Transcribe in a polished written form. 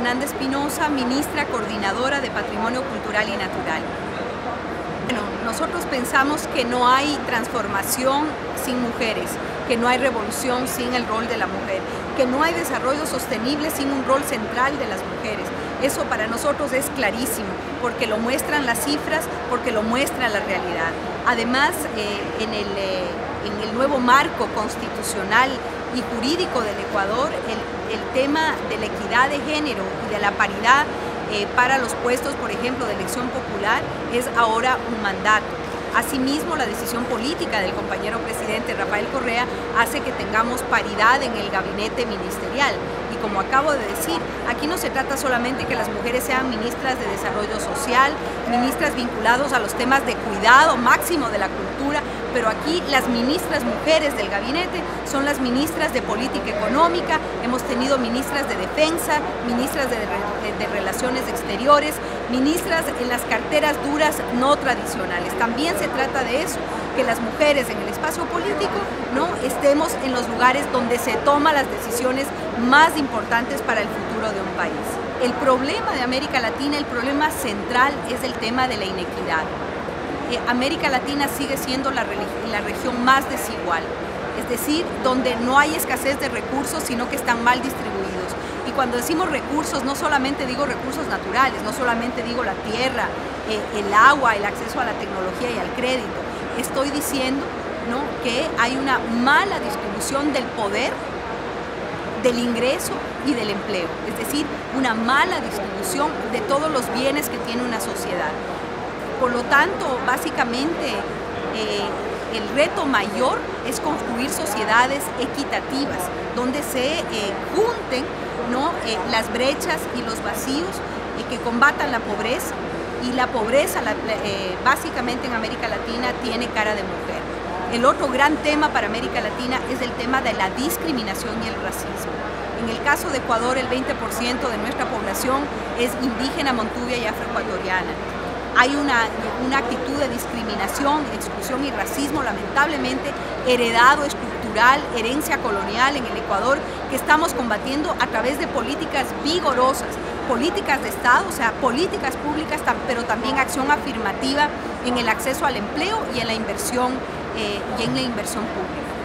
Fernanda Espinosa, ministra coordinadora de Patrimonio Cultural y Natural. Bueno, nosotros pensamos que no hay transformación sin mujeres, que no hay revolución sin el rol de la mujer, que no hay desarrollo sostenible sin un rol central de las mujeres. Eso para nosotros es clarísimo, porque lo muestran las cifras, porque lo muestra la realidad. Además, en el nuevo marco constitucional y jurídico del Ecuador, el tema de la equidad de género y de la paridad para los puestos, por ejemplo, de elección popular, es ahora un mandato. Asimismo, la decisión política del compañero presidente Rafael Correa hace que tengamos paridad en el gabinete ministerial. Y como acabo de decir, aquí no se trata solamente que las mujeres sean ministras de desarrollo social, ministras vinculados a los temas de cuidado máximo de la cultura, pero aquí las ministras mujeres del gabinete son las ministras de política económica, hemos tenido ministras de defensa, ministras de relaciones exteriores, ministras en las carteras duras no tradicionales. También se trata de eso, que las mujeres en el espacio político no estemos en los lugares donde se toman las decisiones más importantes para el futuro de un país. El problema de América Latina, el problema central es el tema de la inequidad. América Latina sigue siendo la región más desigual, es decir, donde no hay escasez de recursos, sino que están mal distribuidos. Y cuando decimos recursos, no solamente digo recursos naturales, no solamente digo la tierra, el agua, el acceso a la tecnología y al crédito. Estoy diciendo, ¿no?, que hay una mala distribución del poder, del ingreso y del empleo, es decir, una mala distribución de todos los bienes que tiene una sociedad. Por lo tanto, básicamente, el reto mayor es construir sociedades equitativas, donde se junten, ¿no?, las brechas y los vacíos, que combatan la pobreza, y la pobreza básicamente en América Latina tiene cara de mujer. El otro gran tema para América Latina es el tema de la discriminación y el racismo. En el caso de Ecuador, el 20% de nuestra población es indígena, montuvia y afroecuatoriana. Hay una actitud de discriminación, exclusión y racismo, lamentablemente heredado, estructural, herencia colonial en el Ecuador, que estamos combatiendo a través de políticas vigorosas, políticas de Estado, o sea, políticas públicas, pero también acción afirmativa en el acceso al empleo y en la inversión pública.